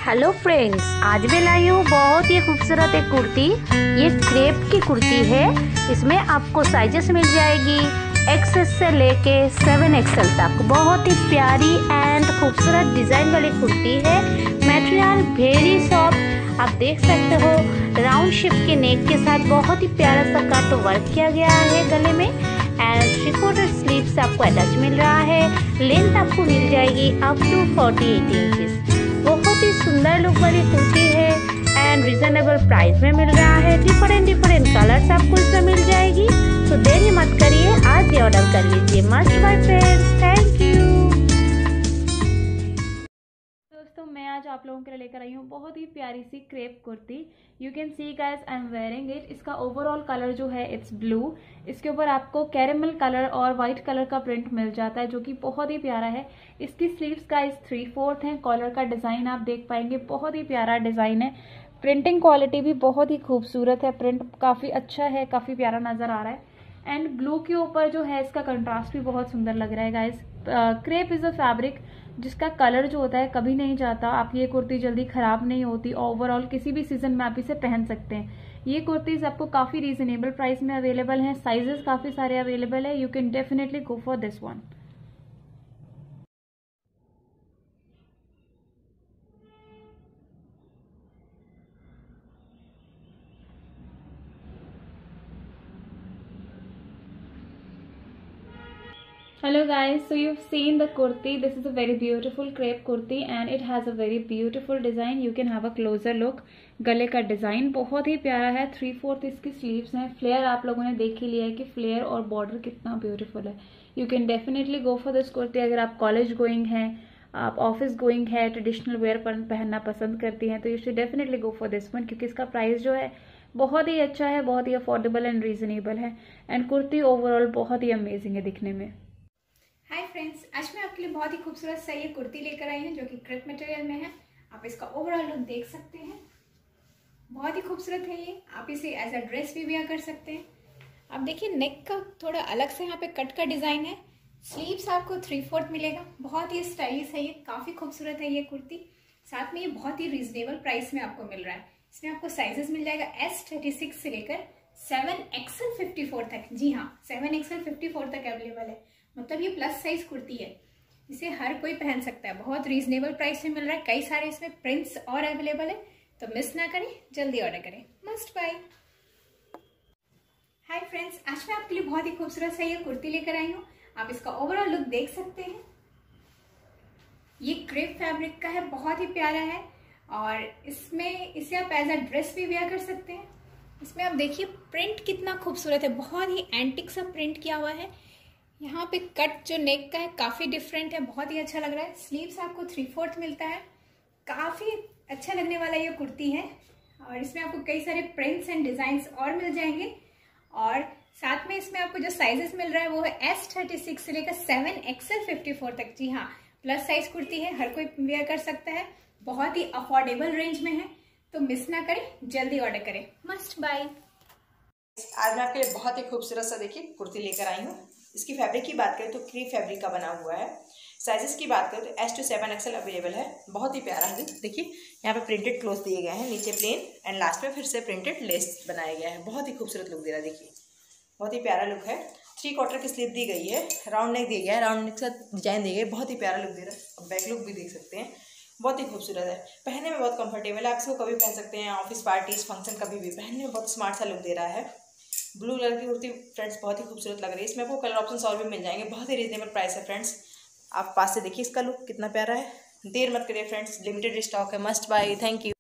Hello friends, आज मैं लाई हूँ बहुत ही खूबसूरत एक कुर्ती। ये क्रेप की कुर्ती है। इसमें आपको साइजेस मिल जाएगी XS से लेके 7XL तक। बहुत ही प्यारी एंड खूबसूरत डिज़ाइन वाली कुर्ती है। मटेरियल वेरी सॉफ्ट, आप देख सकते हो। राउंड शेप के नेक के साथ बहुत ही प्यारा सा कट वर्क किया गया है गले में एंड 3/4 स्लीव्स आपको अटैच मिल रहा है। लेंथ आपको मिल जाएगी अप टू 48 इंचेस। बहुत ही सुंदर लुक वाली कुर्ती है एंड रिजनेबल प्राइस में मिल रहा है। डिफरेंट कलर्स आपको इसमें मिल जाएगी। तो देरी मत करिए, आज ही ऑर्डर कर लीजिए। Must buy friends, thank you. दोस्तों, मैं आज आप लोगों के लिए लेकर आई हूँ बहुत ही प्यारी सी crepe kurti. You can see guys, I am wearing it. इसका ओवरऑल कलर जो है इट्स ब्लू। इसके ऊपर आपको कैरेमल कलर और वाइट कलर का प्रिंट मिल जाता है जो कि बहुत ही प्यारा है। इसकी स्लीव्स गाइस 3/4 हैं। कॉलर का डिजाइन आप देख पाएंगे, बहुत ही प्यारा डिजाइन है। प्रिंटिंग क्वालिटी भी बहुत ही खूबसूरत है। प्रिंट काफी अच्छा है, काफी प्यारा नजर आ रहा है एंड ब्लू के ऊपर जो है इसका कंट्रास्ट भी बहुत सुंदर लग रहा है guys. Crepe is a fabric जिसका कलर जो होता है कभी नहीं जाता। आप ये कुर्ती जल्दी खराब नहीं होती। ओवरऑल किसी भी सीजन में आप इसे पहन सकते हैं। ये कुर्तीज आपको काफी रीजनेबल प्राइस में अवेलेबल हैं। साइजेस काफी सारे अवेलेबल है। You can definitely go for this one. Hello guys, so you've seen the kurti. This is a very beautiful crepe kurti and it has a very beautiful design. You can have a closer look. गले का design बहुत ही प्यारा है। 3/4 इसकी sleeves हैं। Flare आप लोगों ने देख ही लिया है कि फ्लेयर और बॉर्डर कितना ब्यूटीफुल है। You can definitely go for this kurti. अगर आप कॉलेज गोइंग हैं, आप ऑफिस गोइंग है, ट्रेडिशनल वेयर पहनना पसंद करती हैं, तो you should definitely go for this one क्योंकि इसका प्राइस जो है बहुत ही अच्छा है, बहुत ही अफोर्डेबल एंड रीजनेबल है एंड कुर्ती ओवरऑल बहुत ही अमेजिंग है दिखने में। हाय फ्रेंड्स, आज मैं आपके लिए बहुत ही खूबसूरत सा ये कुर्ती लेकर आई हूँ जो कि क्रेप मटेरियल में है। आप इसका ओवरऑल लुक देख सकते हैं। बहुत ही खूबसूरत है ये। आप इसे एज अ ड्रेस भी वेयर कर सकते हैं। आप देखिए नेक का थोड़ा अलग से यहाँ पे कट का डिजाइन है। स्लीव्स आपको 3/4 मिलेगा। बहुत ही स्टाइलिश है ये, काफी खूबसूरत है ये कुर्ती। साथ में ये बहुत ही रीजनेबल प्राइस में आपको मिल रहा है। इसमें आपको साइजेस मिल जाएगा S36 से लेकर 7XL 54 तक। जी हाँ, 7XL 54 तक अवेलेबल है। मतलब ये प्लस साइज कुर्ती है, इसे हर कोई पहन सकता है। बहुत रीजनेबल प्राइस में मिल रहा है। कई सारे इसमें प्रिंट्स और अवेलेबल है, तो मिस ना करें, जल्दी ऑर्डर करें। Must bye. हाय फ्रेंड्स, आज मैं आपके लिए बहुत ही खूबसूरत सा ये कुर्ती लेकर आई हूँ। आप इसका ओवरऑल लुक देख सकते हैं। ये क्रेप फैब्रिक का है, बहुत ही प्यारा है और इसे आप एज अ ड्रेस भी वेयर कर सकते हैं। इसमें आप देखिए प्रिंट कितना खूबसूरत है। बहुत ही एंटिक सा प्रिंट किया हुआ है। यहाँ पे कट जो नेक का है काफी डिफरेंट है, बहुत ही अच्छा लग रहा है। स्लीव्स आपको 3/4 मिलता है। काफी अच्छा लगने वाला ये कुर्ती है और इसमें आपको कई सारे प्रिंट्स एंड डिजाइन्स और मिल जाएंगे। और साथ में इसमें आपको जो साइजेस मिल रहा है वो है S36 से लेकर 7XL 54 तक। जी हाँ, प्लस साइज कुर्ती है, हर कोई वेयर कर सकता है। बहुत ही अफोर्डेबल रेंज में है, तो मिस ना करें, जल्दी ऑर्डर करें। Must buy. आज मैं आपके लिए बहुत ही खूबसूरत सा देखिए कुर्ती लेकर आई हूँ। इसकी फैब्रिक की बात करें तो क्रेप फैब्रिक का बना हुआ है। साइजेस की बात करें तो S to 7XL अवेलेबल है। बहुत ही प्यारा है। देखिए यहाँ पे प्रिंटेड क्लोथ दिए गए हैं, नीचे प्लेन एंड लास्ट में फिर से प्रिंटेड लेस बनाया गया है। बहुत ही खूबसूरत लुक दे रहा है। देखिए बहुत ही प्यारा लुक है। 3/4 की स्लीव दी गई है, राउंड नेक दिया गया है, राउंड नेक का डिजाइन दिया गया है। बहुत ही प्यारा लुक दे रहा है। अब बैक लुक भी देख सकते हैं, बहुत ही खूबसूरत है। पहनने में बहुत कंफर्टेबल है। आप इसको कभी पहन सकते हैं, ऑफिस पार्टीज फंक्शन कभी भी पहनने में बहुत स्मार्ट सा लुक दे रहा है। ब्लू कलर की कुर्ती फ्रेंड्स बहुत ही खूबसूरत लग रही है। इसमें आपको कलर ऑप्शंस और भी मिल जाएंगे। बहुत ही रीजनेबल प्राइस है फ्रेंड्स। आप पास से देखिए इसका लुक कितना प्यारा है। देर मत करिए फ्रेंड्स, लिमिटेड स्टॉक है। Must buy. Thank you.